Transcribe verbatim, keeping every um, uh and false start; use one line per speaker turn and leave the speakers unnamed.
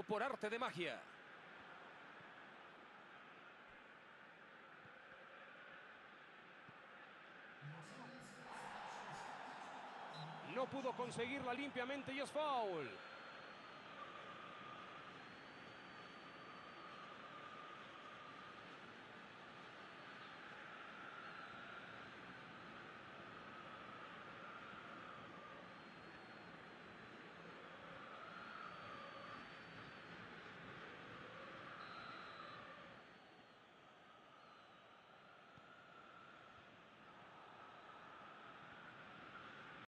como por arte de magia. No pudo conseguirla limpiamente y es foul.